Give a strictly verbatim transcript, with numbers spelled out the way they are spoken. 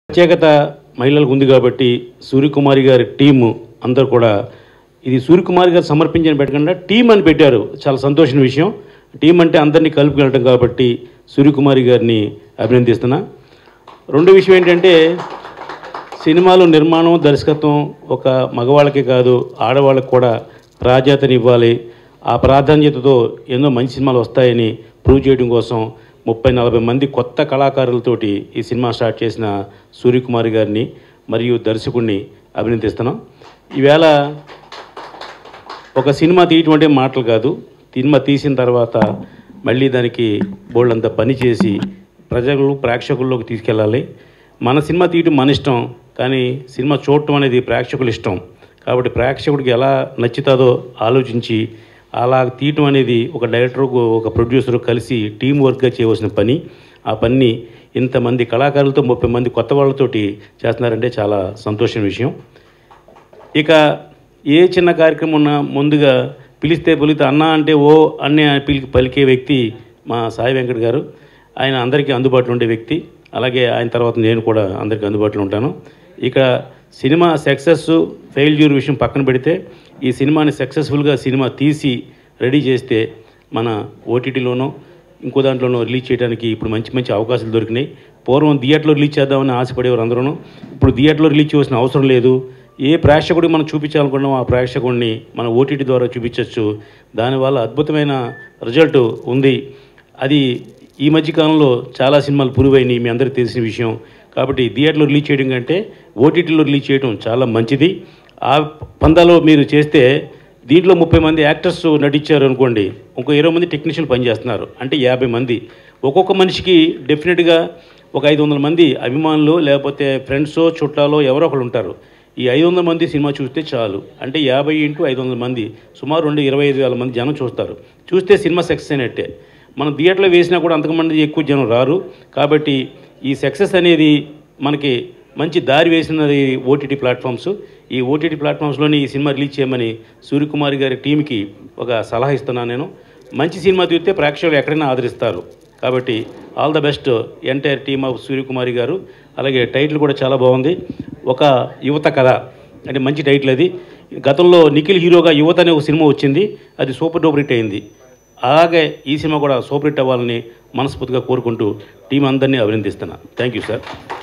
ప్రత్యేకత మహిళలకు ఉంది కాబట్టి సూర్యకుమారి గారి టీము అందరూ కూడా ఇది సూర్యకుమారి గారు సమర్పించిన పెట్టకుండా టీం అని పెట్టారు. చాలా సంతోషమైన విషయం. టీం అంటే అందరినీ కలుపుకెళ్ళటం కాబట్టి సూర్యకుమారి గారిని అభినందిస్తున్నా. రెండో విషయం ఏంటంటే సినిమాలో నిర్మాణం దర్శకత్వం ఒక మగవాళ్ళకే కాదు ఆడవాళ్ళకి కూడా ప్రాధాన్యతని ఇవ్వాలి. ఆ ప్రాధాన్యతతో ఎన్నో మంచి సినిమాలు వస్తాయని ప్రూవ్ చేయడం కోసం ముప్పై నలభై మంది కొత్త కళాకారులతోటి ఈ సినిమా స్టార్ట్ చేసిన సూర్యకుమారి గారిని మరియు దర్శకుడిని అభినందిస్తున్నాం. ఈవేళ ఒక సినిమా తీయటం అంటే మాటలు కాదు. సినిమా తీసిన తర్వాత మళ్ళీ దానికి బోల్డంత పని చేసి ప్రజలు ప్రేక్షకుల్లోకి తీసుకెళ్ళాలి. మన సినిమా తీయటం మన ఇష్టం, కానీ సినిమా చూడటం అనేది ప్రేక్షకుల ఇష్టం. కాబట్టి ప్రేక్షకుడికి ఎలా నచ్చుతుందో ఆలోచించి అలా తీయటం అనేది ఒక డైరెక్టర్ ఒక ప్రొడ్యూసర్ కలిసి టీం వర్క్గా చేయవలసిన పని. ఆ పని ఇంతమంది కళాకారులతో ముప్పై మంది కొత్త వాళ్ళతోటి చేస్తున్నారంటే చాలా సంతోషమైన విషయం. ఇక ఏ చిన్న కార్యక్రమం ఉన్నా ముందుగా పిలిస్తే పిలితే అన్న అంటే ఓ అన్నే పిలికి పలికే వ్యక్తి మా సాయి వెంకట్ గారు. ఆయన అందరికీ అందుబాటులో ఉండే వ్యక్తి. అలాగే ఆయన తర్వాత నేను కూడా అందరికీ అందుబాటులో ఉంటాను. ఇక సినిమా సక్సెస్ ఫెయిల్యూర్ విషయం పక్కన పెడితే ఈ సినిమాని సక్సెస్ఫుల్గా సినిమా తీసి రెడీ చేస్తే మన ఓటీటీలోనో ఇంకో దాంట్లోనో రిలీజ్ చేయడానికి ఇప్పుడు మంచి మంచి అవకాశాలు దొరికినాయి. పూర్వం థియేటర్లో రిలీజ్ చేద్దామని ఆశపడేవారు అందరూ. ఇప్పుడు థియేటర్లో రిలీజ్ చేయాల్సిన అవసరం లేదు. ఏ ప్రేక్షకుడికి మనం చూపించాలనుకున్నామో ఆ ప్రేక్షకుడిని మన ఓటీటీ ద్వారా చూపించవచ్చు. దానివల్ల అద్భుతమైన రిజల్ట్ ఉంది. అది ఈ మధ్యకాలంలో చాలా సినిమాలు పురువైనాయి, మీ అందరికీ తెలిసిన విషయం. కాబట్టి థియేటర్లో రిలీజ్ చేయడం కంటే ఓటీటీలో రిలీజ్ చేయడం చాలా మంచిది. ఆ పందాలో మీరు చేస్తే దీంట్లో ముప్పై మంది యాక్టర్స్ నటించారు అనుకోండి, ఇంకో ఇరవై మంది టెక్నీషియన్లు పనిచేస్తున్నారు, అంటే యాభై మంది. ఒక్కొక్క మనిషికి డెఫినెట్గా ఒక ఐదు వందల మంది అభిమానులు లేకపోతే ఫ్రెండ్సో చుట్టాలో ఎవరో ఒకరు ఉంటారు. ఈ ఐదు వందల మంది సినిమా చూస్తే చాలు, అంటే యాభై ఇంటూ ఐదు వందల మంది సుమారు రెండు ఇరవై ఐదు వేల మంది జనం చూస్తారు. చూస్తే సినిమా సక్సెస్ అయినట్టే. మనం థియేటర్లో వేసినా కూడా అంతకుమంది ఎక్కువ జనం రారు. కాబట్టి ఈ సక్సెస్ అనేది మనకి మంచి దారి వేసినది ఓటీటీ ప్లాట్ఫామ్స్. ఈ ఓటీటీ ప్లాట్ఫామ్స్లోని ఈ సినిమా రిలీజ్ చేయమని సూర్యకుమారి గారి టీంకి ఒక సలహా ఇస్తున్నాను నేను. మంచి సినిమా చూస్తే ప్రేక్షకులు ఎక్కడైనా ఆదరిస్తారు. కాబట్టి all the best entire team of Suryakumari గారు. అలాగే టైటిల్ కూడా చాలా బాగుంది, ఒక యువత కథ అంటే మంచి టైటిల్ అది. గతంలో నిఖిల్ హీరోగా యువత అనే ఒక సినిమా వచ్చింది, అది సూపర్ డూపర్ హిట్ అయింది. అలాగే ఈ సినిమా కూడా సూపర్ హిట్ అవ్వాలని మనస్ఫూర్తిగా కోరుకుంటూ టీం అందరినీ అభినందిస్తున్నా. Thank you sir.